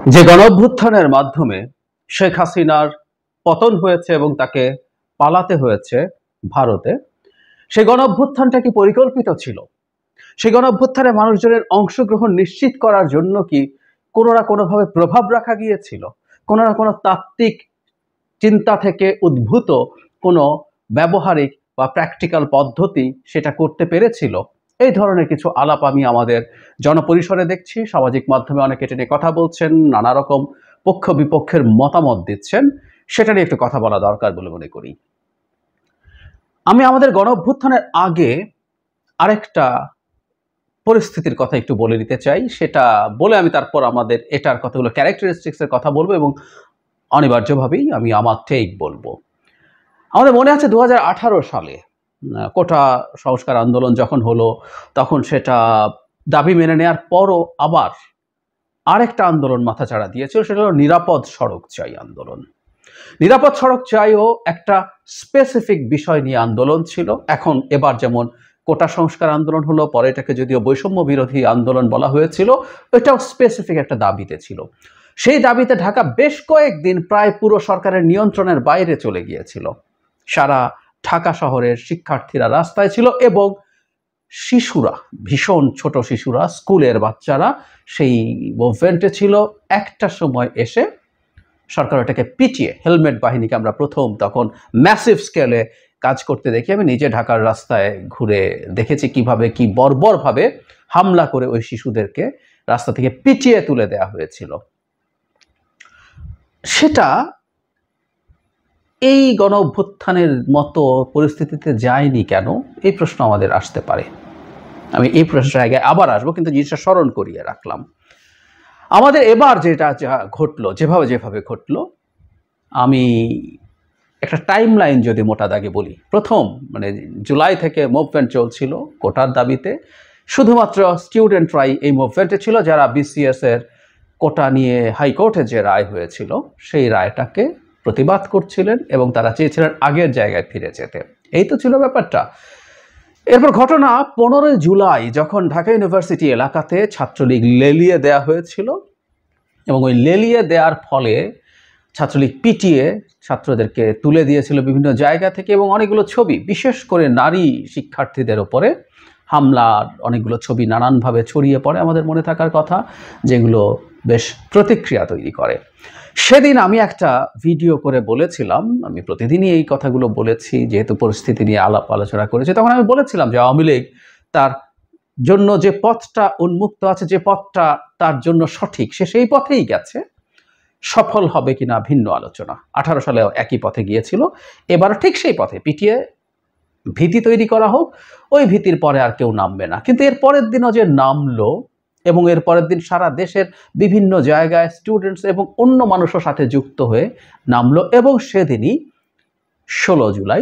যে গণঅভ্যুত্থানের মাধ্যমে শেখ হাসিনার পতন হয়েছে এবং তাকে পালাতে হয়েছে ভারতে, সেই গণঅভ্যুত্থানটা কি পরিকল্পিত ছিল? সেই গণঅভ্যুত্থানে মানুষজনের অংশগ্রহণ নিশ্চিত করার জন্য কি কোনো না কোনোভাবে প্রভাব রাখা গিয়েছিল? কোনো না কোনো তাত্ত্বিক চিন্তা থেকে উদ্ভূত কোনো ব্যবহারিক বা প্র্যাকটিক্যাল পদ্ধতি সেটা করতে পেরেছিল? এই ধরনের কিছু আলাপ আমি আমাদের জনপরিসরে দেখছি, সামাজিক মাধ্যমে অনেকে এটা নিয়ে কথা বলছেন, নানা রকম পক্ষ বিপক্ষের মতামত দিচ্ছেন। সেটা নিয়ে একটু কথা বলা দরকার বলে মনে করি। আমি আমাদের গণঅভ্যুত্থানের আগে আরেকটা পরিস্থিতির কথা একটু বলে দিতে চাই। সেটা বলে আমি তারপর আমাদের এটার কথাগুলো, ক্যারেক্টারিস্টিক্সের কথা বলবো এবং অনিবার্যভাবেই আমি আমার টেক বলবো। আমাদের মনে আছে 2018 সালে কোটা সংস্কার আন্দোলন যখন হলো, তখন সেটা দাবি মেনে নেওয়ার পরও আবার আরেকটা আন্দোলন মাথাচাড়া দিয়েছিল, সেটা হলো নিরাপদ সড়ক চাই আন্দোলন। নিরাপদ সড়ক চাইও একটা স্পেসিফিক বিষয় নিয়ে আন্দোলন ছিল। এখন এবার যেমন কোটা সংস্কার আন্দোলন হলো, পরে এটাকে যদিও বৈষম্য বিরোধী আন্দোলন বলা হয়েছিল, এটাও স্পেসিফিক একটা দাবিতে ছিল। সেই দাবিতে ঢাকা বেশ কয়েকদিন প্রায় পুরো সরকারের নিয়ন্ত্রণের বাইরে চলে গিয়েছিল। সারা ঢাকা শহরের শিক্ষার্থীরা রাস্তায় ছিল এবং শিশুরা, ভীষণ ছোট শিশুরা, স্কুলের বাচ্চারা সেই মুভমেন্টে ছিল। একটা সময় এসে সরকার ওটাকে পিটিয়ে, হেলমেট বাহিনীকে আমরা প্রথম তখন ম্যাসিভ স্কেলে কাজ করতে দেখি। আমি নিজে ঢাকার রাস্তায় ঘুরে দেখেছি কিভাবে কি বর্বরভাবে হামলা করে ওই শিশুদেরকে রাস্তা থেকে পিটিয়ে তুলে দেওয়া হয়েছিল। সেটা এই গণ অভ্যুত্থানের মতো পরিস্থিতিতে যায়নি কেন, এই প্রশ্ন আমাদের আসতে পারে। আমি এই প্রশ্নের জায়গায় আবার আসবো, কিন্তু জিনিসটা স্মরণ করিয়ে রাখলাম। আমাদের এবার যেটা ঘটলো, যেভাবে ঘটলো, আমি একটা টাইম লাইন যদি মোটা দাগে বলি, প্রথম জুলাই থেকে মুভমেন্ট চলছিল কোটার দাবিতে। শুধুমাত্র স্টুডেন্টরাই এই মুভমেন্টে ছিল, যারা বিসিএস এর কোটা নিয়ে হাইকোর্টে যে রায় হয়েছিল সেই রায়টাকে প্রতিবাদ করছিলেন এবং তারা চেয়েছিলেন আগের জায়গায় ফিরে যেতে। এই তো ছিল ব্যাপারটা। এরপর ঘটনা 15 জুলাই, যখন ঢাকা ইউনিভার্সিটি এলাকাতে ছাত্রলীগ লেলিয়ে দেয়া হয়েছিল এবং ওই লেলিয়ে দেওয়ার ফলে ছাত্রলীগ পিটিয়ে ছাত্রদেরকে তুলে দিয়েছিল বিভিন্ন জায়গা থেকে, এবং অনেকগুলো ছবি, বিশেষ করে নারী শিক্ষার্থীদের ওপরে হামলার অনেকগুলো ছবি নানানভাবে ছড়িয়ে পড়ে, আমাদের মনে থাকার কথা, যেগুলো বেশ প্রতিক্রিয়া তৈরি করে। সেদিন আমি একটা ভিডিও করে বলেছিলাম, আমি প্রতিদিনই এই কথাগুলো বলেছি যেহেতু পরিস্থিতি নিয়ে আলাপ আলোচনা করেছি, তখন আমি বলেছিলাম যে আওয়ামী লীগ তার জন্য যে পথটা উন্মুক্ত আছে, যে পথটা তার জন্য সঠিক, সে সেই পথেই গেছে। সফল হবে কিনা ভিন্ন আলোচনা। 18 সালে একই পথে গিয়েছিল, এবার ঠিক সেই পথে পিটিয়ে ভীতি তৈরি করা হোক, ওই ভীতির পরে আর কেউ নামবে না। কিন্তু এর পরের দিনও যে নামলো, এবং এর পরের দিন সারা দেশের বিভিন্ন জায়গায় স্টুডেন্টস এবং অন্য মানুষের সাথে যুক্ত হয়ে নামলো, এবং সেদিনই 16 জুলাই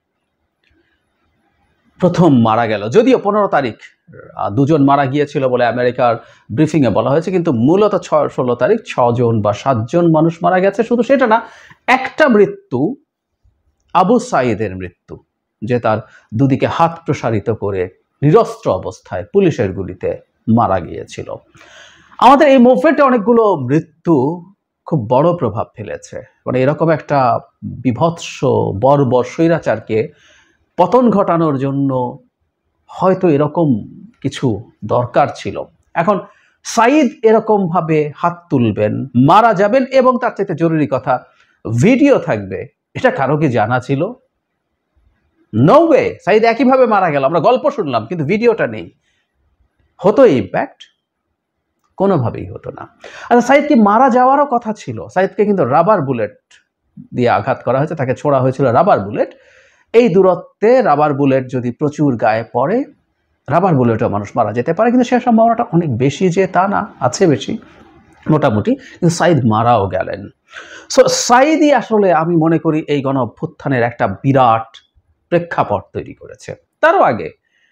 প্রথম মারা গেল। যদিও 15 তারিখ দুজন মারা গিয়েছিল বলে আমেরিকার ব্রিফিংয়ে বলা হয়েছে, কিন্তু মূলত 16 তারিখ 6 জন বা 7 জন মানুষ মারা গেছে। শুধু সেটা না, একটা মৃত্যু আবু সাঈদের মৃত্যু, যে তার দুদিকে হাত প্রসারিত করে নিরস্ত্র অবস্থায় পুলিশের গুলিতে মারা গিয়েছিল। আমাদের এই মুভমেন্টে অনেকগুলো মৃত্যু খুব বড় প্রভাব ফেলেছে। এরকম একটা বিভৎস বর্বর স্বৈরাচারকে পতন ঘটানোর জন্য হয়তো এরকম কিছু দরকার ছিল। এখন সাঈদ এরকমভাবে হাত তুলবেন, মারা যাবেন, এবং তার চাইতে জরুরি কথা, ভিডিও থাকবে, এটা কারো কি জানা ছিল? No way. সাঈদ একইভাবে মারা গেল, আমরা গল্প শুনলাম, কিন্তু ভিডিওটা নেই। হতো ইম্প্যাক্ট? কোনোভাবেই হতো না। আচ্ছা, সাঈদ কি মারা যাওয়ারও কথা ছিল? সাঈদকে কিন্তু রাবার বুলেট দিয়ে আঘাত করা হয়েছে, তাকে ছোড়া হয়েছিল রাবার বুলেট। এই দূরত্বে রাবার বুলেট যদি প্রচুর গায়ে পড়ে, রাবার বুলেটও মানুষ মারা যেতে পারে, কিন্তু সে সম্ভাবনাটা অনেক বেশি যে তা না, আছে বেশি মোটামুটি। কিন্তু সাঈদ মারাও গেলেন। সো সাঈদই আসলে আমি মনে করি এই গণ অভ্যুত্থানের একটা বিরাট প্রেক্ষাপট তৈরি করেছে। তারও আগে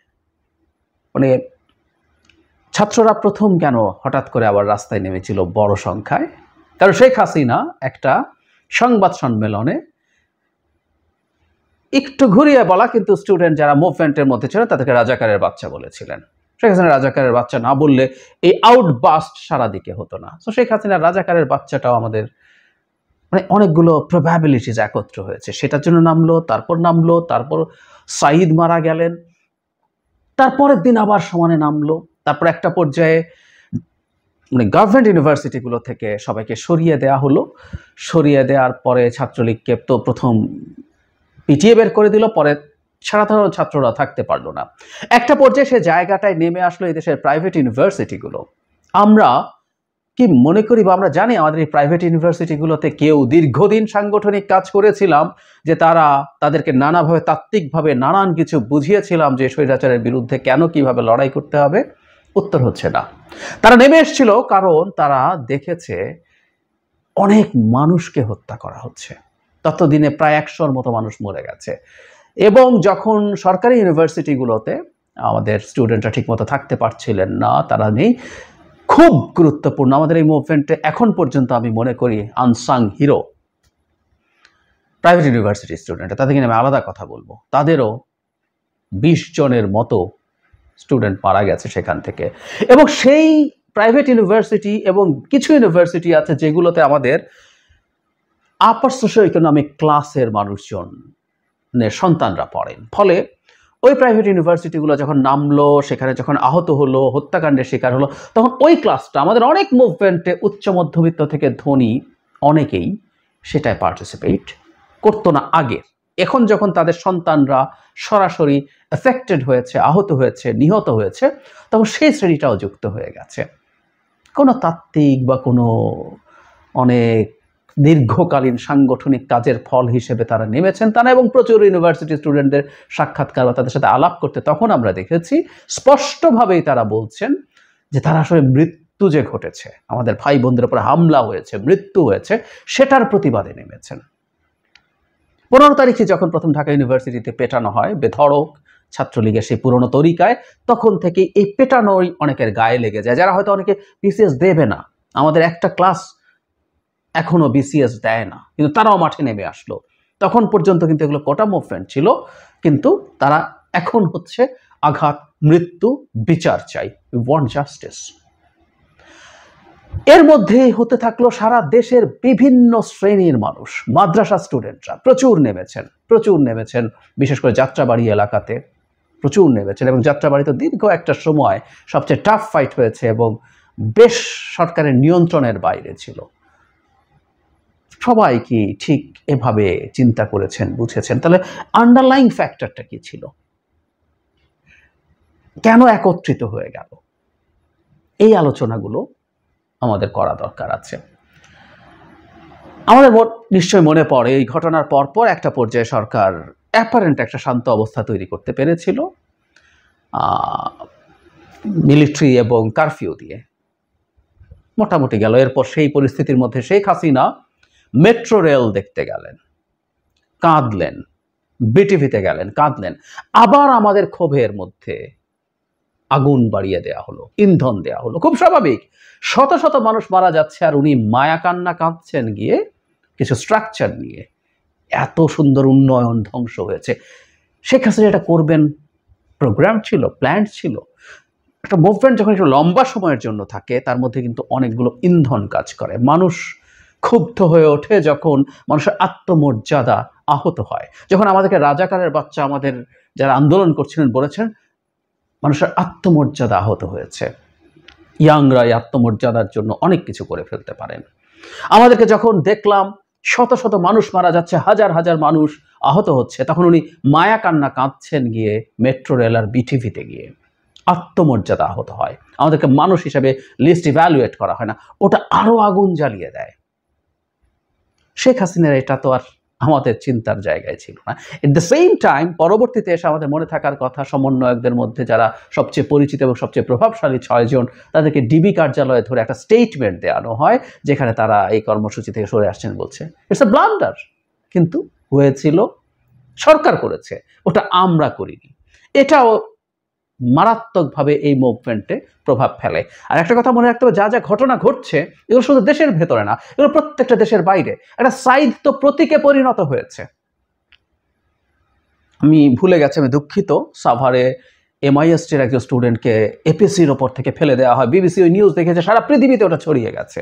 ছাত্ররা প্রথম কেন হঠাৎ করে আবার রাস্তায় নেমেছিল বড় সংখ্যায়? কারণ শেখ হাসিনা একটা সংবাদ সম্মেলনে একটু ঘুরিয়ে বলা, কিন্তু স্টুডেন্ট যারা মুভমেন্টের মধ্যে ছিল তাদেরকে রাজাকারের বাচ্চা বলেছিলেন। শেখ হাসিনা রাজাকারের বাচ্চা না বললে এই আউটবাস্ট সারা দিকে হতো না। তো শেখ হাসিনা রাজাকারের বাচ্চাটাও আমাদের মানে অনেকগুলো প্রবাবিলিটিস একত্র হয়েছে, সেটার জন্য নামলো, তারপর সাঈদ মারা গেলেন, তারপরের দিন আবার সমানে নামলো, তারপর একটা পর্যায়ে মানে গভর্নমেন্ট ইউনিভার্সিটিগুলো থেকে সবাইকে সরিয়ে দেওয়া হলো। সরিয়ে দেওয়ার পরে ছাত্রলীগকে তো প্রথম পিটিয়ে বের করে দিল, পরে সাধারণ ছাত্ররা থাকতে পারলো না। একটা পর্যায়ে সে জায়গাটায় নেমে আসলো এই দেশের প্রাইভেট ইউনিভার্সিটিগুলো। আমরা কি মনে করি বা আমরা জানি আমাদের এই প্রাইভেট ইউনিভার্সিটিগুলোতে কেউ দীর্ঘদিন সাংগঠনিক কাজ করেছিলাম, যে তাদেরকে নানাভাবে তাত্ত্বিকভাবে নানান কিছু বুঝিয়েছিলাম যে স্বৈরাচারের বিরুদ্ধে কেন কিভাবে লড়াই করতে হবে? উত্তর হচ্ছে না। তারা নেমে এসেছিল কারণ তারা দেখেছে অনেক মানুষকে হত্যা করা হচ্ছে। ততদিনে প্রায় 100-র মতো মানুষ মরে গেছে। এবং যখন সরকারি ইউনিভার্সিটিগুলোতে আমাদের স্টুডেন্টরা ঠিকমতো থাকতে পারছিলেন না, তারা নেই, খুব গুরুত্বপূর্ণ আমাদের এই মুভমেন্টে এখন পর্যন্ত আমি মনে করি unsung hero private university student. তাদেরকে আমি আলাদা কথা বলবো, তাদেরও 20 জনের মতো স্টুডেন্ট মারা গেছে সেখান থেকে। এবং সেই প্রাইভেট ইউনিভার্সিটি এবং কিছু ইউনিভার্সিটি আছে যেগুলোতে আমাদের আপার সোশিও ইকোনমিক ক্লাসের মানুষজনের সন্তানরা পড়েন। ফলে ওই প্রাইভেট ইউনিভার্সিটিগুলো যখন নামলো, সেখানে যখন আহত হলো, হত্যাকাণ্ডের শিকার হলো, তখন ওই ক্লাসটা আমাদের অনেক মুভমেন্টে উচ্চ মধ্যবিত্ত থেকে ধনী অনেকেই সেটায় পার্টিসিপেট করতো না আগে। এখন যখন তাদের সন্তানরা সরাসরি এফেক্টেড হয়েছে, আহত হয়েছে, নিহত হয়েছে, তখন সেই শ্রেণীটাও যুক্ত হয়ে গেছে। কোনো তাত্ত্বিক বা কোনো অনেক দীর্ঘকালীন সাংগঠনিক কাজের ফল হিসেবে তারা নেমেছেন তারা, এবং প্রচুর ইউনিভার্সিটি স্টুডেন্টদের সাক্ষাৎকার বা তাদের সাথে আলাপ করতে তখন আমরা দেখেছি স্পষ্টভাবেই তারা বলছেন যে তারা আসলে মৃত্যু যে ঘটেছে, আমাদের ভাই বোনদের উপর হামলা হয়েছে, মৃত্যু হয়েছে, সেটার প্রতিবাদে নেমেছেন। 15 তারিখে যখন প্রথম ঢাকা ইউনিভার্সিটিতে পেটানো হয় বেধড়ক ছাত্রলীগের সেই পুরনো তরিকায়, তখন থেকে এই পেটানোই অনেকের গায়ে লেগে যায়। যারা হয়তো অনেকে বিসিএস দেবে না, আমাদের একটা ক্লাস এখনো বিসিএস দেয় না, কিন্তু তারাও মাঠে নেমে আসলো। তখন পর্যন্ত কিন্তু এগুলো কোটা মুভমেন্ট ছিল, কিন্তু তারা এখন হচ্ছে আঘাত, মৃত্যু, বিচার চাই, উই ওয়ান্ট জাস্টিস। এর মধ্যে হতে থাকলো সারা দেশের বিভিন্ন শ্রেণীর মানুষ, মাদ্রাসা স্টুডেন্টরা প্রচুর নেমেছেন, বিশেষ করে যাত্রাবাড়ি এলাকাতে প্রচুর নেমেছেন। এবং যাত্রাবাড়িতে দীর্ঘ একটা সময় সবচেয়ে টাফ ফাইট হয়েছে এবং বেশ সরকারের নিয়ন্ত্রণের বাইরে ছিল। সবাই কি ঠিক এভাবে চিন্তা করেছেন, বুঝেছেন? তাহলে আন্ডারলাইং ফ্যাক্টরটা কি ছিল? কেন একত্রিত হয়ে গেল? এই আলোচনাগুলো আমাদের করা দরকার আছে। আমাদের নিশ্চয় মনে পড়ে এই ঘটনার পরপর একটা পর্যায়ে সরকার অ্যাপারেন্ট একটা শান্ত অবস্থা তৈরি করতে পেরেছিল মিলিটারি এবং কারফিউ দিয়ে, মোটামুটি গেল। এরপর সেই পরিস্থিতির মধ্যে শেখ হাসিনা মেট্রো রেল দেখতে গেলেন, কাঁদলেন, বিটিভিতে গেলেন, কাঁদলেন। আবার আমাদের ক্ষোভের মধ্যে আগুন বাড়িয়ে দেয়া হলো, ইন্ধন দেয়া হলো। খুব স্বাভাবিক, শত শত মানুষ মারা যাচ্ছে আর উনি মায়া কান্না কাঁদছেন গিয়ে কিছু স্ট্রাকচার নিয়ে। এত সুন্দর উন্নয়ন ধ্বংস হয়েছে। শেখ হাসিনা এটা করবেন প্রোগ্রাম ছিল, প্ল্যান ছিল। একটা মুভমেন্ট যখন একটু লম্বা সময়ের জন্য থাকে, তার মধ্যে কিন্তু অনেকগুলো ইন্ধন কাজ করে। মানুষ ক্ষুব্ধ হয়ে ওঠে যখন মানুষের আত্মমর্যাদা আহত হয়, যখন আমাদেরকে রাজাকারের বাচ্চা আমাদের যারা আন্দোলন করছিলেন বলেছেন মানুষের আত্মমর্যাদা আহত হয়েছে। ইয়াংরা এই আত্মমর্যাদার জন্য অনেক কিছু করে ফেলতে পারেন। আমাদেরকে যখন দেখলাম শত শত মানুষ মারা যাচ্ছে, হাজার হাজার মানুষ আহত হচ্ছে, তখন উনি মায়া কান্না কাঁদছেন গিয়ে মেট্রো রেল আর বিটিভিতে গিয়ে। আত্মমর্যাদা আহত হয়, আমাদেরকে মানুষ হিসেবে লিস্ট ইভ্যালুয়েট করা হয় না, ওটা আরো আগুন জ্বালিয়ে দেয়। শেখ হাসিনার এটা তো আর আমাদের চিন্তার জায়গায় ছিল না। এট দ্য সেম টাইম পরবর্তীতে এসে আমাদের মনে থাকার কথা, সমন্বয়কদের মধ্যে যারা সবচেয়ে পরিচিত এবং সবচেয়ে প্রভাবশালী 6 জন, তাদেরকে ডিবি কার্যালয়ে ধরে একটা স্টেটমেন্ট দেওয়ানো হয় যেখানে তারা এই কর্মসূচি থেকে সরে আসছেন বলছে। ইটস এ ব্লান্ডার, কিন্তু হয়েছিল, সরকার করেছে, ওটা আমরা করিনি। এটাও মারাত্মকভাবে এই মুভমেন্টে প্রভাব ফেলে। আর একটা কথা মনে রাখতে হবে, যা যা ঘটনা ঘটছে এগুলো শুধু দেশের ভেতরে না, এগুলো প্রত্যেকটা দেশের বাইরে। একটা সাইদ তো প্রতীকে পরিণত হয়েছে। আমি ভুলে গেছি, আমি দুঃখিত। সাভারে MISTর একজন স্টুডেন্টকে APSCর ওপর থেকে ফেলে দেওয়া হয়। BBC ওই নিউজ দেখেছে, সারা পৃথিবীতে ওটা ছড়িয়ে গেছে।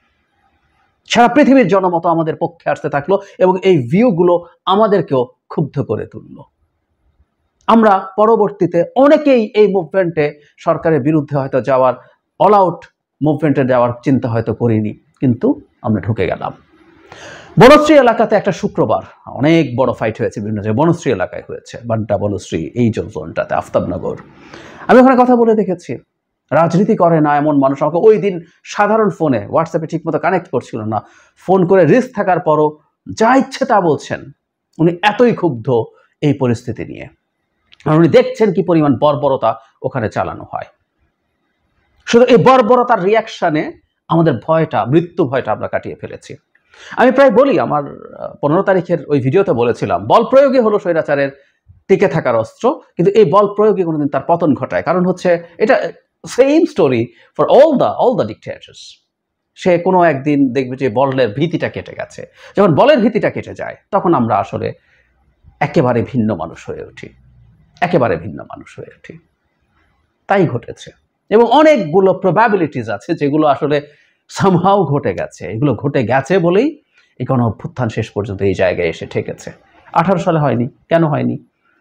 সারা পৃথিবীর জনমত আমাদের পক্ষে আসতে থাকলো এবং এই ভিউগুলো আমাদেরকেও ক্ষুব্ধ করে তুললো। আমরা পরবর্তীতে অনেকেই এই মুভমেন্টে সরকারের বিরুদ্ধে হয়তো যাওয়ার, অল আউট মুভমেন্টে যাওয়ার চিন্তা হয়তো করিনি, কিন্তু আমরা ঢুকে গেলাম। বনশ্রী এলাকাতে একটা শুক্রবার অনেক বড় ফাইট হয়েছে, বিভিন্ন জায়গায় বনশ্রী এলাকায় হয়েছে, বাড্ডা, বনশ্রী, এই জোনটাতে, আফতাবনগর। আমি ওখানে কথা বলে দেখেছি, রাজনীতি করে না এমন মানুষ আমাকে ওই দিন সাধারণ ফোনে, হোয়াটসঅ্যাপে ঠিকমতো কানেক্ট করছিল না, ফোন করে রিস্ক থাকার পরও যা ইচ্ছে তা বলছেন। উনি এতই ক্ষুব্ধ এই পরিস্থিতি নিয়ে, আর উনি দেখছেন কি পরিমাণ বর্বরতা ওখানে চালানো হয়। শুধু এই বর্বরতার রিয়াকশনে আমাদের ভয়টা, মৃত্যু ভয়টা আমরা কাটিয়ে ফেলেছি। আমি প্রায় বলি, আমার 15 তারিখের ওই ভিডিওতে বলেছিলাম, বল প্রয়োগে হলো স্বৈরাচারের টিকে থাকার অস্ত্র, কিন্তু এই বল প্রয়োগে কোনোদিন তার পতন ঘটায়। কারণ হচ্ছে এটা same story for all the dictators. সে কোনো একদিন দেখবে যে বলের ভীতিটা কেটে গেছে। যখন বলের ভীতিটা কেটে যায়, তখন আমরা আসলে একেবারে ভিন্ন মানুষ হয়ে উঠি, একেবারে ভিন্ন মানুষ হয়ে উঠি। তাই ঘটেছে, এবং অনেকগুলো প্রবাবিলিটিস আছে যেগুলো আসলে সামহাও ঘটে গেছে। এগুলো ঘটে গেছে বলেই এই গণঅভ্যুত্থান শেষ পর্যন্ত এই জায়গায় এসে ঠেকেছে। 18 সালে হয়নি। কেন হয়নি?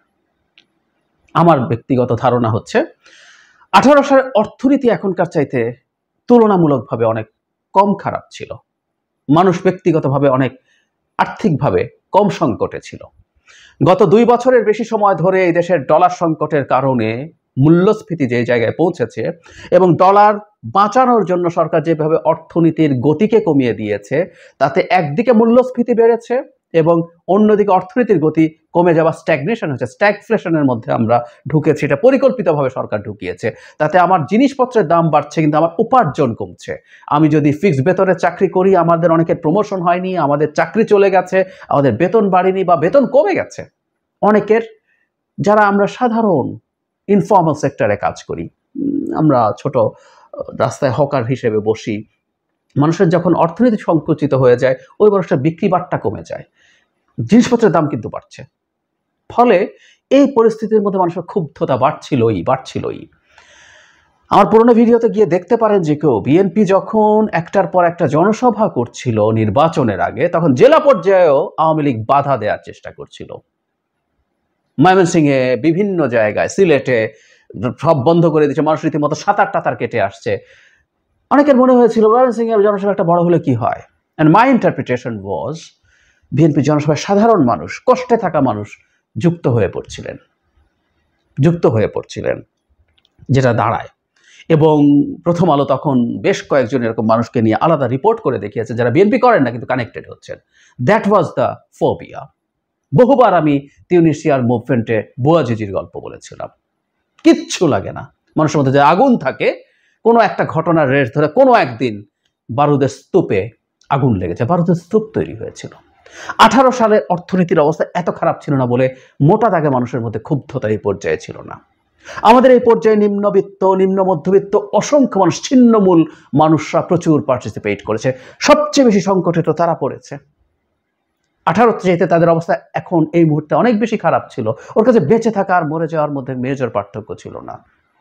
আমার ব্যক্তিগত ধারণা হচ্ছে 18 সালের অর্থনীতি এখনকার চাইতে তুলনামূলকভাবে অনেক কম খারাপ ছিল। মানুষ ব্যক্তিগতভাবে অনেক আর্থিকভাবে কম সংকটে ছিল। গত 2 বছরের বেশি সময় ধরে এই দেশের ডলার সংকটের কারণে মূল্যস্ফীতি যে জায়গায় পৌঁছেছে, এবং ডলার বাঁচানোর জন্য সরকার যেভাবে অর্থনীতির গতিকে কমিয়ে দিয়েছে, তাতে একদিকে মূল্যস্ফীতি বেড়েছে এবং অন্যদিকে অর্থনীতির গতি কমে যাওয়া, স্ট্যাগনেশন হচ্ছে, স্ট্যাগফ্লেশনের মধ্যে আমরা ঢুকেছি। এটা পরিকল্পিতভাবে সরকার ঢুকিয়েছে। তাতে আমার জিনিসপত্রের দাম বাড়ছে কিন্তু আমার উপার্জন কমছে। আমি যদি ফিক্সড বেতনের চাকরি করি, আমাদের অনেকের প্রমোশন হয়নি, আমাদের চাকরি চলে গেছে, আমাদের বেতন বাড়েনি বা বেতন কমে গেছে। অনেকের, যারা আমরা সাধারণ ইনফর্মাল সেক্টরে কাজ করি, আমরা ছোট রাস্তায় হকার হিসেবে বসি, মানুষের যখন অর্থনীতি সংকুচিত হয়ে যায়, ওই মানুষটার বিক্রি বাট্টা কমে যায়, জিনিসপত্রের দাম কিন্তু বাড়ছে। ফলে এই পরিস্থিতির মধ্যে মানুষের ক্ষুব্ধতা বাড়ছিলই। আমার পুরোনো ভিডিওতে গিয়ে দেখতে পারেন যে কেউ, বিএনপি যখন একটার পর একটা জনসভা করছিল নির্বাচনের আগে, তখন জেলা পর্যায়েও আওয়ামী লীগ বাধা দেওয়ার চেষ্টা করছিল। ময়মনসিংহে, বিভিন্ন জায়গায়, সিলেটে সব বন্ধ করে দিচ্ছে, মানুষ রীতিমতো সাঁতার টাতার কেটে আসছে। অনেকের মনে হয়েছিল ময়মনসিংহের জনসভা একটা বড় হলে কি হয়, and my interpretation was, BNP জনসভায় সাধারণ মানুষ, কষ্টে থাকা মানুষ যুক্ত হয়ে পড়ছিলেন, যেটা দাঁড়ায়। এবং প্রথম আলো তখন বেশ কয়েকজন এরকম মানুষকে নিয়ে আলাদা রিপোর্ট করে দেখিয়েছে, যারা বিএনপি করেন না কিন্তু কানেক্টেড হচ্ছেন। That was the phobia. বহুবার আমি তিউনিসিয়ার মুভমেন্টে বুয়াজিজির গল্প বলেছিলাম। কিচ্ছু লাগে না, মানুষের মধ্যে যে আগুন থাকে, কোনো একটা ঘটনার রেশ ধরে কোনো একদিন বারুদের স্তূপে আগুন লেগেছে, বারুদের স্তূপ তৈরি হয়েছিল। 18 সালের অর্থনীতির অবস্থা এত খারাপ ছিল না বলে মোটা দাগে মানুষের মধ্যে ক্ষুব্ধতা এই পর্যায়ে ছিল না। আমাদের এই পর্যায়ে নিম্নবিত্ত, নিম্ন মধ্যবিত্ত অসংখ্য মানুষ, ছিন্নমূল মানুষরা প্রচুর পার্টিসিপেট করেছে। সবচেয়ে বেশি সংকটে তো তারা পড়েছে। 18 চাইতে তাদের অবস্থা এখন এই মুহূর্তে অনেক বেশি খারাপ ছিল। ওর কাছে বেঁচে থাকা আর মরে যাওয়ার মধ্যে মেজর পার্থক্য ছিল না।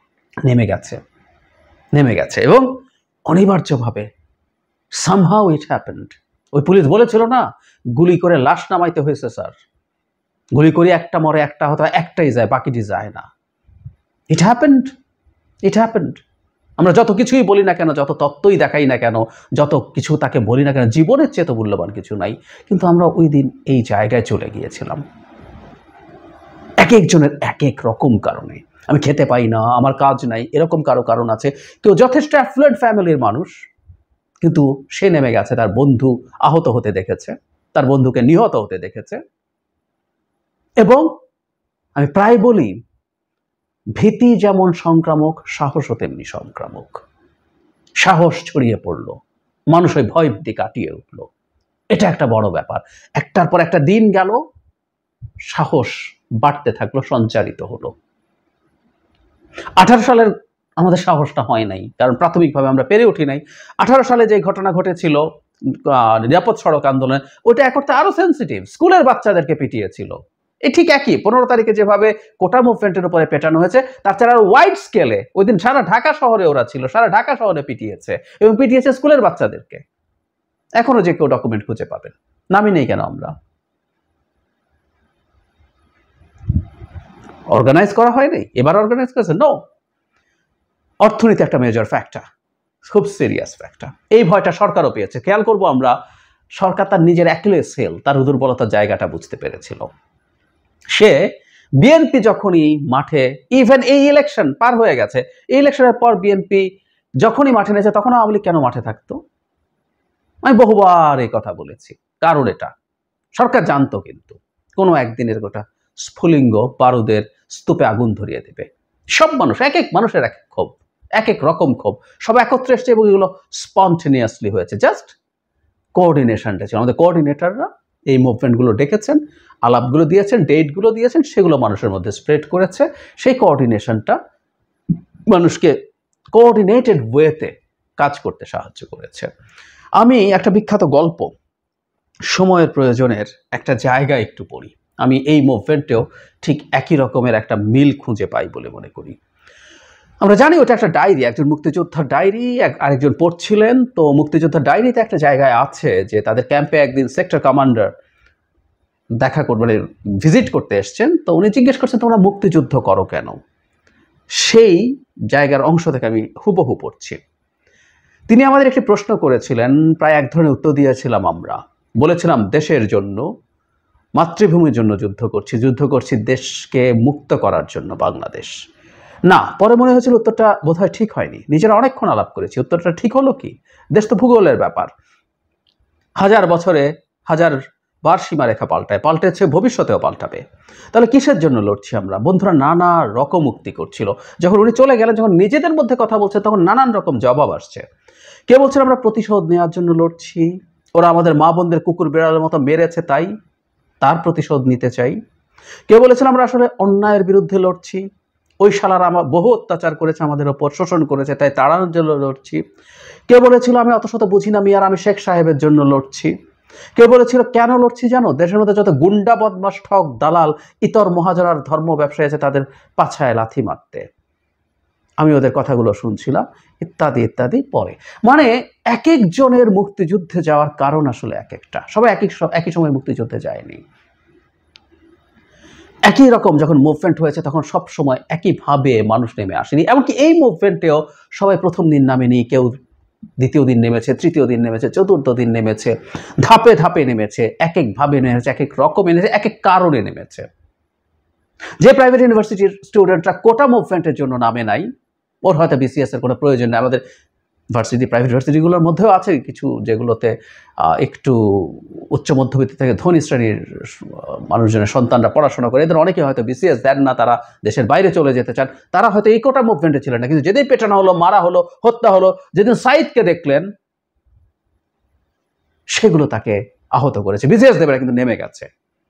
নেমে গেছে এবং অনিবার্যভাবে somehow it happened। ওই পুলিশ বলেছিল না, গুলি করে লাশ নামাইতে হয়েছে স্যার, গুলি করে একটা মরে, একটা হয়তো একটাই যায়, বাকিটি যায় না। It happened। আমরা যত কিছুই বলি না কেন, যত তত্ত্বই দেখাই না কেন, যত কিছু তাকে বলি না কেন, জীবনের চেয়ে তো মূল্যবান কিছু নাই। কিন্তু আমরা ওই দিন এই জায়গায় চলে গিয়েছিলাম, এক একজনের এক এক রকম কারণে। আমি খেতে পাই না, আমার কাজ নাই, এরকম কারো কারণ আছে। কেউ যথেষ্ট অ্যাফ্লুয়েন্ট ফ্যামিলির মানুষ, কিন্তু সে নেমে গেছে, তার বন্ধু আহত হতে দেখেছে, তার বন্ধুকে নিহত হতে দেখেছে। এবং আমি প্রায় বলি, ভীতি যেমন সংক্রামক, সাহসও তেমনি সংক্রামক। সাহস ছড়িয়ে পড়লো, মানুষ ওই ভয় ভীতি কাটিয়ে উঠলো। এটা একটা বড় ব্যাপার। একটার পর একটা দিন গেল, সাহস বাড়তে থাকলো, সঞ্চারিত হলো। 18 সালের আমাদের সাহসটা হয় নাই, কারণ প্রাথমিকভাবে আমরা পেরে উঠি নাই। 18 সালে যে ঘটনা ঘটেছিল নিরাপদ সড়ক আন্দোলন, ওটা এক অর্থে আরো সেন্সিটিভ। স্কুলের বাচ্চাদেরকে পিটিয়েছিল, এই ঠিক একই 15 তারিখে যেভাবে কোটা মুভমেন্টের উপরে পেটানো হয়েছে, তার ছাড়া ওয়াইড স্কেলে ওই দিন সারা ঢাকা শহরে ওরা ছিল, সারা ঢাকা শহরে পিটিয়েছে, এবং পিটিয়েছে স্কুলের বাচ্চাদেরকে। এখনো যে কেউ ডকুমেন্ট খুঁজে পাবেন, নামই নেই কেন আমরা? অর্গানাইজ করা হয়নি, এবার অর্গানাইজ করেছে? নো। অর্থনীতি একটা মেজর ফ্যাক্টর, খুব সিরিয়াস ফ্যাক্টর। এই ভয়টা সরকারও পেয়েছে। খেয়াল করবো আমরা, সরকার তার নিজের অ্যাকিলিয়াস হিল, তার দুর্বলতার জায়গাটা বুঝতে পেরেছিল। সে বিএনপি যখনই মাঠে, ইভেন এই ইলেকশন পার হয়ে গেছে, এই ইলেকশনের পর বিএনপি যখনই মাঠে নেছে, তখন আওয়ামী লীগ কেন মাঠে থাকতো? আমি বহুবার এই কথা বলেছি। কারণ এটা সরকার জানতো কিন্তু কোনো একদিনের গোটা স্ফুলিঙ্গ বারুদের স্তূপে আগুন ধরিয়ে দেবে। সব মানুষ, এক এক মানুষের এক এক ক্ষোভ, এক এক রকম ক্ষোভ, সব একত্রে এসছে এবং এগুলো স্পন্টেনিয়াসলি হয়েছে। জাস্ট কোঅর্ডিনেশনটা ছিল, আমাদের কোঅর্ডিনেটররা এই মুভমেন্টগুলো ডেকেছেন, আলাপগুলো দিয়েছেন, ডেটগুলো দিয়েছেন, সেগুলো মানুষের মধ্যে স্প্রেড করেছে। সেই কোঅর্ডিনেশনটা মানুষকে কোঅর্ডিনেটেড ওয়েতে কাজ করতে সাহায্য করেছে। আমি একটা বিখ্যাত গল্প, সময়ের প্রয়োজনের একটা জায়গা একটু পড়ি। আমি এই মুভমেন্টেও ঠিক একই রকমের একটা মিল খুঁজে পাই বলে মনে করি। আমরা জানি ওটা একটা ডায়েরি, একজন মুক্তিযোদ্ধার ডায়েরি, আরেকজন পড়ছিলেন। তো মুক্তিযোদ্ধার ডায়েরিতে একটা জায়গায় আছে যে তাদের ক্যাম্পে একদিন সেক্টর কমান্ডার দেখা করবে, মানে ভিজিট করতে এসছেন। তো উনি জিজ্ঞেস করছেন, তোমরা মুক্তিযুদ্ধ করো কেন? সেই জায়গার অংশ থেকে আমি হুবহু পড়ছি। তিনি আমাদের একটি প্রশ্ন করেছিলেন, প্রায় এক ধরনের উত্তর দিয়েছিলাম আমরা। বলেছিলাম, দেশের জন্য, মাতৃভূমির জন্য যুদ্ধ করছি, যুদ্ধ করছি দেশকে মুক্ত করার জন্য বাংলাদেশ। না, পরে মনে হয়েছিল উত্তরটা বোধহয় ঠিক হয়নি। নিজেরা অনেকক্ষণ আলাপ করেছি, উত্তরটা ঠিক হলো কি? দেশ তো ভূগোলের ব্যাপার, হাজার বছরে হাজার বার সীমারেখা পাল্টায়, পাল্টেছে, ভবিষ্যতেও পাল্টাবে। তাহলে কিসের জন্য লড়ছি আমরা? বন্ধুরা নানা রকম মুক্তি করছিল। যখন উনি চলে গেলেন, যখন নিজেদের মধ্যে কথা বলছে, তখন নানান রকম জবাব আসছে। কে বলছেন আমরা প্রতিশোধ নেওয়ার জন্য লড়ছি, ওরা আমাদের মা বোনদের কুকুর বেড়ালের মতো মেরেছে, তাই তার প্রতিশোধ নিতে চাই। কেউ বলেছেন আমরা আসলে অন্যায়ের বিরুদ্ধে লড়ছি, ওই শালারা বহু অত্যাচার করেছে আমাদের ওপর, শোষণ করেছে, তাই তাড়ানোর জন্য লড়ছি। কেউ বলেছিল আমি অত শত বুঝি না মিয়ার, আমি শেখ সাহেবের জন্য লড়ছি। কেউ বলেছিল কেন লড়ছি জানো? দেশের মধ্যে যত গুন্ডা, বদমাস, ঠক, দালাল, ইতর মহাজনার ধর্ম ব্যবসায়ী আছে, তাদের পাছায় লাথি মারতে। আমি ওদের কথাগুলো শুনছিলাম, ইত্যাদি ইত্যাদি। পরে মানে এক একজনের মুক্তিযুদ্ধে যাওয়ার কারণ আসলে এক একটা, সবাই একই সময় মুক্তিযুদ্ধে যায়নি। একই রকম যখন মুভমেন্ট হয়েছে, তখন সব সময় একইভাবে মানুষ নেমে আসেনি। এমনকি এই মুভমেন্টেও সবাই প্রথম দিন নামেনি, কেউ দ্বিতীয় দিন নেমেছে, তৃতীয় দিন নেমেছে, চতুর্থ দিন নেমেছে, ধাপে ধাপে নেমেছে, এক একভাবে নেমেছে, এক এক রকমে নেমেছে, এক এক কারণে নেমেছে। যে প্রাইভেট ইউনিভার্সিটির স্টুডেন্টরা কোটা মুভমেন্টের জন্য নামে নাই, ওর হয়তো বিসিএস এর কোনো প্রয়োজন নেই। আমাদের ভার্সিটি, প্রাইভেট ভার্সিটিগুলোর মধ্যেও আছে কিছু যেগুলোতে একটু উচ্চ মধ্যবিত্ত থেকে ধনী শ্রেণীর মানুষজনের সন্তানরা পড়াশোনা করে, এদের অনেকে হয়তো বিসিএস দেন না, তারা দেশের বাইরে চলে যেতে চান, তারা হয়তো এই কোটা মুভমেন্টে ছিলেন না। কিন্তু যেদিন পেটানো হলো, মারা হলো, হত্যা হলো, যেদিন সাইদকে দেখলেন, সেগুলো তাকে আহত করেছে। বিসিএস দেবেরা কিন্তু নেমে গেছে,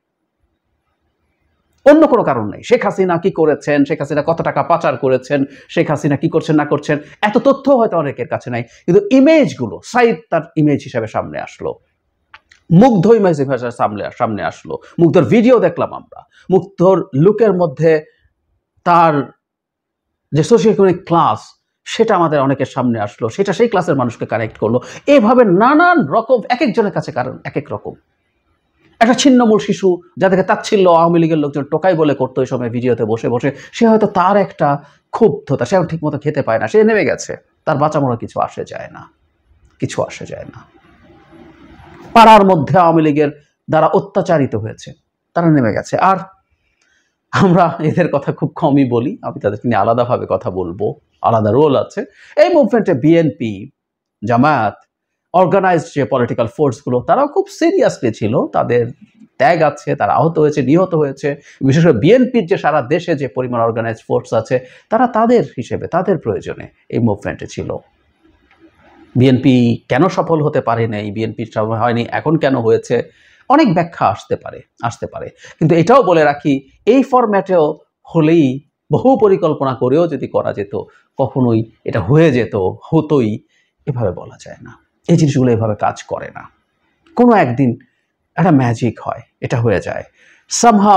অন্য কোনো কারণ নেই। শেখ হাসিনা কি করেছেন, শেখ হাসিনা কত টাকা পাচার করেছেন, শেখ হাসিনা কি করছেন না করছেন, এত তথ্য হয়তো অনেকের কাছে নাই, কিন্তু ইমেজগুলো, সাইদ তার ইমেজ হিসাবে সামনে আসলো, মুগ্ধ ইমেজ হিসাবে সামনে আসলো, মুগ্ধর ভিডিও দেখলাম আমরা, মুগ্ধর লুকের মধ্যে তার যে সোশিওইকোনমিক ক্লাস, সেটা আমাদের অনেকের সামনে আসলো, সেটা সেই ক্লাসের মানুষকে কানেক্ট করলো। এইভাবে নানান রকম, এক একজনের কাছে কারণ এক এক রকম। একটা ছিন্নমূল শিশু, যাদেরকে তাচ্ছিল্য আওয়ামী লীগের লোকজন টোকাই বলে করতো ওই সময় ভিডিওতে বসে বসে, সে হয়তো তার একটা ক্ষুব্ধতা, সে ঠিক মতো খেতে পায় না, সে নেমে গেছে, তার বাঁচা মরা কিছু আসে যায় না, কিছু আসে যায় না। পাড়ার মধ্যে আওয়ামী লীগের দ্বারা অত্যাচারিত হয়েছে, তারা নেমে গেছে। আর আমরা এদের কথা খুব কমই বলি, আমি তাদেরকে নিয়ে আলাদাভাবে কথা বলবো, আলাদা রোল আছে এই মুভমেন্টে। বিএনপি, জামায়াত, অর্গানাইজড যে পলিটিক্যাল ফোর্সগুলো, তারাও খুব সিরিয়াসলি ছিল, তাদের ত্যাগ আছে, তারা আহত হয়েছে, নিহত হয়েছে। বিশেষ করে বিএনপির যে সারা দেশে যে পরিমাণ অর্গানাইজড ফোর্স আছে, তারা তাদের হিসেবে, তাদের প্রয়োজনে এই মুভমেন্টে ছিল। বিএনপি কেন সফল হতে পারে নাই, বিএনপির সময় হয়নি, এখন কেন হয়েছে, অনেক ব্যাখ্যা আসতে পারে। কিন্তু এটাও বলে রাখি, এই ফরম্যাটেও হলেই, বহু পরিকল্পনা করেও যদি করা যেত, কখনোই এটা হয়ে যেত, হতোই, এভাবে বলা যায় না। এই জিনিসগুলো এভাবে কাজ করে না। কোনো একদিন একটা ম্যাজিক হয়, এটা হয়ে যায়। সামহাউ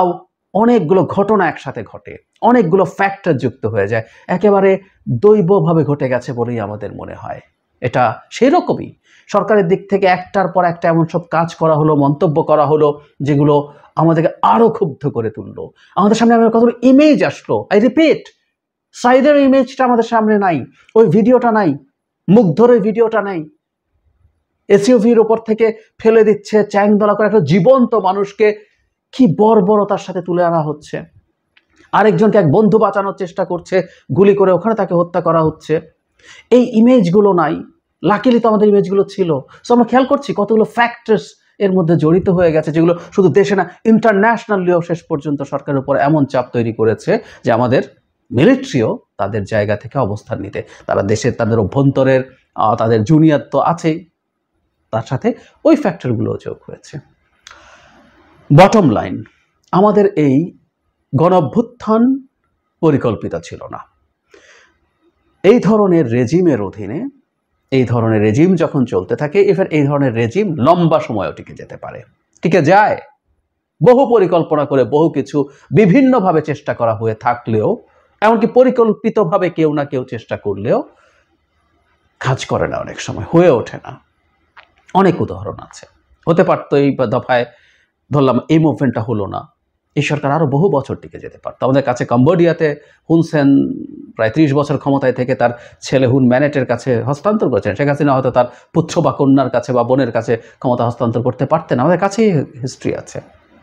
অনেকগুলো ঘটনা একসাথে ঘটে, অনেকগুলো ফ্যাক্টর যুক্ত হয়ে যায়, একেবারে দৈবভাবে ঘটে গেছে বলেই আমাদের মনে হয়। এটা সেরকমই সরকারের দিক থেকে একটার পর একটা এমন সব কাজ করা হলো, মন্তব্য করা হলো, যেগুলো আমাদেরকে আরো ক্ষুব্ধ করে তুললো। আমাদের সামনে আমার কতগুলো ইমেজ আসলো, আই রিপিট, সাইদের ইমেজটা আমাদের সামনে নাই, ওই ভিডিওটা নাই, মুগ্ধর ওই ভিডিওটা নাই, এসইউভির ওপর থেকে ফেলে দিচ্ছে চ্যাংদোলা করে একটা জীবন্ত মানুষকে, কি বর্বরতার সাথে তুলে আনা হচ্ছে। আরেকজনকে এক বন্ধু বাঁচানোর চেষ্টা করছে, গুলি করে ওখানে তাকে হত্যা করা হচ্ছে। এই ইমেজগুলো নাই, লাকিলি তো আমাদের ইমেজগুলো ছিল। সো আমরা খেয়াল করছি কতগুলো ফ্যাক্টরস এর মধ্যে জড়িত হয়ে গেছে, যেগুলো শুধু দেশে না, ইন্টারন্যাশনালিও শেষ পর্যন্ত সরকারের উপর এমন চাপ তৈরি করেছে যে আমাদের মিলিটারিও তাদের জায়গা থেকে অবস্থান নিতে, তারা দেশের তাদের অভ্যন্তরের তাদের জুনিয়র তো আছেই, তার সাথে ওই ফ্যাক্টরগুলো যোগ হয়েছে। বটম লাইন, আমাদের এই গণঅভ্যুত্থান পরিকল্পিত ছিল না। এই ধরনের রেজিমের অধীনে, এই ধরনের রেজিম যখন চলতে থাকে, ইভেন এই ধরনের রেজিম লম্বা সময়ও টিকে যেতে পারে, টিকে যায়। বহু পরিকল্পনা করে বহু কিছু বিভিন্নভাবে চেষ্টা করা হয়ে থাকলেও, এমনকি পরিকল্পিতভাবে কেউ না কেউ চেষ্টা করলেও কাজ করে না, অনেক সময় হয়ে ওঠে না। অনেক উদাহরণ আছে। হতে পারতো এই দফায় ধরলাম এই মুভমেন্টটা হলো না, এই সরকার আরো বহু বছর টিকে যেতে পারত। আমাদের কাছে কম্বোডিয়াতে হুন সেন প্রায় 30 বছর ক্ষমতায় থেকে তার ছেলে হুন ম্যানেটের কাছে হস্তান্তর করেছেন। শেখ হাসিনা হয়তো তার পুত্র বা কন্যার কাছে বা বোনের কাছে ক্ষমতা হস্তান্তর করতে পারতেন। আমাদের কাছেই হিস্ট্রি আছে,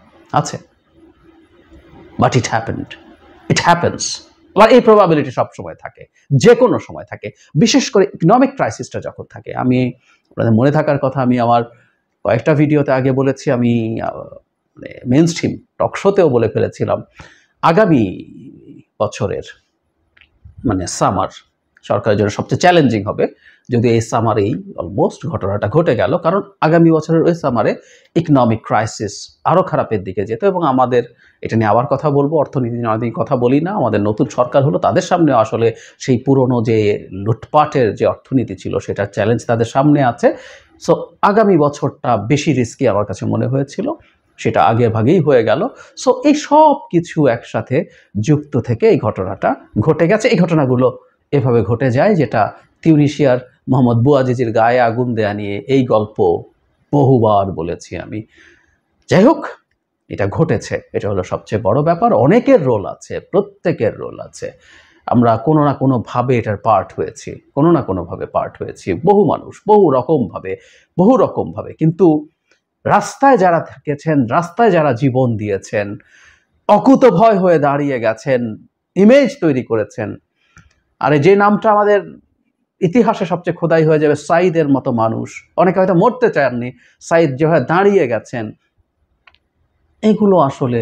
but it happened, it happens. আবার এই প্রবাবিলিটি সবসময় থাকে, যে কোনো সময় থাকে, বিশেষ করে ইকোনমিক ক্রাইসিসটা যখন থাকে। আমি আপনাদের মনে থাকার কথা, আমি আমার কয়েকটা ভিডিওতে আগে বলেছি, আমি মেইন স্ট্রিম টক শোতেও বলে ফেলেছিলাম, আগামী বছরের সামার সরকারের জন্য সবচেয়ে চ্যালেঞ্জিং হবে, যদি এই সামারেই অলমোস্ট ঘটনাটা ঘটে গেল। কারণ আগামী বছরের ওই সামারে ইকোনমিক ক্রাইসিস আরও খারাপের দিকে যেত, এবং আমাদের এটা নিয়ে আবার কথা বলবো, অর্থনীতি নিয়ে অনেকদিন কথা বলি না, আমাদের নতুন সরকার হলো, তাদের সামনে আসলে সেই পুরনো যে লুটপাটের যে অর্থনীতি ছিল সেটার চ্যালেঞ্জ তাদের সামনে আছে। সো আগামী বছরটা বেশি রিস্কি আমার কাছে মনে হয়েছিল, সেটা আগে ভাগেই হয়ে গেল। সো এই সব কিছু একসাথে যুক্ত থেকে এই ঘটনাটা ঘটে গেছে। এই ঘটনাগুলো এভাবে ঘটে যায়, যেটা তিউনিশিয়ার মোহাম্মদ বুয়াজিজির গায়ে আগুন দেয়া নিয়ে এই গল্প বহুবার বলেছি আমি। যাই হোক, এটা ঘটেছে, এটা হলো সবচেয়ে বড় ব্যাপার। অনেকের রোল আছে, প্রত্যেকের রোল আছে। আমরা কোনো না কোনোভাবে এটার পার্ট হয়েছি, কোনো না কোনোভাবে পার্ট হয়েছি। বহু মানুষ বহু রকমভাবে, কিন্তু রাস্তায় যারা থেকেছেন, রাস্তায় যারা জীবন দিয়েছেন, অকুতভয় হয়ে দাঁড়িয়ে গেছেন, ইমেজ তৈরি করেছেন, আর যে নামটা আমাদের ইতিহাসে সবচেয়ে খোদাই হয়ে যাবে, সাইদের মতো মানুষ, অনেকে হয়তো মরতে চাননি, সাইদ যেভাবে দাঁড়িয়ে গেছেন, এগুলো আসলে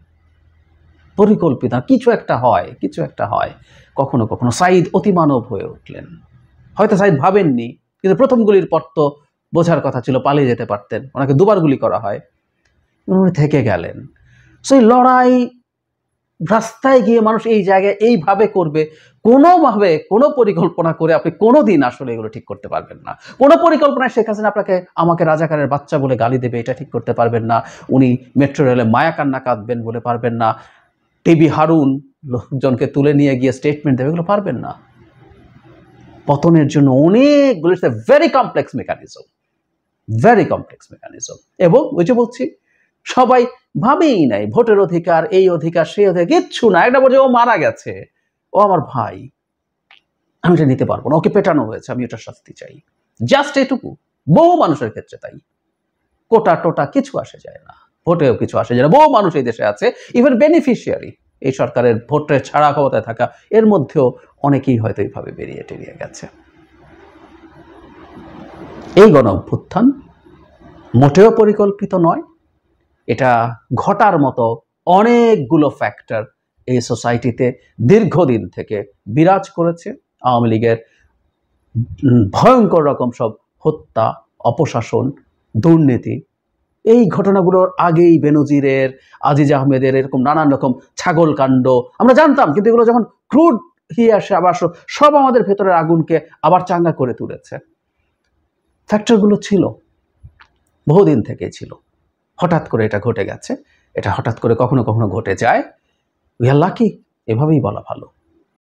পরিকল্পিত। কিছু একটা হয় কখনো কখনো। সাইদ অতিমানব হয়ে উঠলেন, হয়তো সাইদ ভাবেননি, কিন্তু প্রথম গুলির পর তো বোঝার কথা ছিল, পালিয়ে যেতে পারতেন, ওনাকে দুবার গুলি করা হয়, উনি থেকে গেলেন। সেই লড়াই, রাস্তায় গিয়ে মানুষ এই জায়গায় এইভাবে করবে, কোনোভাবে কোনো পরিকল্পনা করে আপনি কোনোদিন আসলে এগুলো ঠিক করতে পারবেন না। কোনো পরিকল্পনায় শেখ হাসিনা আমাকে রাজাকারের বাচ্চা বলে গালি দেবে, এটা ঠিক করতে পারবেন না। উনি মেট্রো রেলে মায়া কান্না কাঁদবেন বলে পারবেন না। টিবি হারুন লোকজনকে তুলে নিয়ে গিয়ে স্টেটমেন্ট দেবে, এগুলো পারবেন না। পতনের জন্য অনেকগুলো, it's a very complex mechanism. এবং ওই যে বলছি, সবাই ভাবেই নাই ভোটের অধিকার, এই অধিকার, সেই অধিকার, কিচ্ছু না। একটা বলছে ও মারা গেছে, ও আমার ভাই, আমি এটা নিতে পারবো না, ওকে পেটানো হয়েছে, আমি ওটার শাস্তি চাই, জাস্ট এটুকু। বহু মানুষের ক্ষেত্রে তাই, কোটা টোটা কিছু আসে যায় না, ভোটেও কিছু আসে যায় না। বহু মানুষ এই দেশে আছে, ইভেন বেনিফিশিয়ারি, এই সরকারের ভোটের ছাড়া ক্ষমতায় থাকা, এর মধ্যেও অনেকেই হয়তো এইভাবে বেরিয়ে টেরিয়ে গেছে। এই গণঅভ্যুত্থান মোটেও পরিকল্পিত নয়। এটা ঘটার মতো অনেকগুলো ফ্যাক্টর এই সোসাইটিতে দীর্ঘদিন থেকে বিরাজ করেছে। আওয়ামী লীগের ভয়ঙ্কর রকম সব হত্যা, অপশাসন, দুর্নীতি, এই ঘটনাগুলোর আগেই বেনজিরের, আজিজ আহমেদের এরকম নানান রকম ছাগল কাণ্ড আমরা জানতাম, কিন্তু এগুলো যখন ক্রুড হয়ে আসে, আবার সব আমাদের ভেতরের আগুনকে আবার চাঙ্গা করে তুলেছে। ফ্যাক্টরগুলো ছিল, বহুদিন থেকেই ছিল, হঠাৎ করে এটা ঘটে গেছে। এটা হঠাৎ করে কখনো কখনো ঘটে যায়। উই আর লাকি, এভাবেই বলা ভালো।